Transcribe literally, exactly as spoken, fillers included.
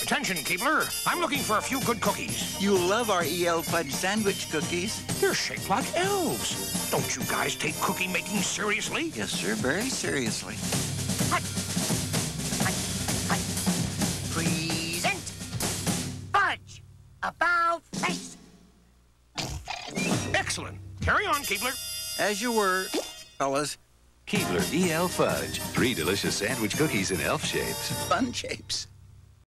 Attention, Keebler. I'm looking for a few good cookies. You'll love our E L Fudge sandwich cookies. They're shaped like elves. Don't you guys take cookie making seriously? Yes, sir, very seriously. Hut. Hut. Hut. Present Fudge. About face. Excellent. Carry on, Keebler. As you were, fellas. Keebler E L Fudge. Three delicious sandwich cookies in elf shapes. Fun shapes.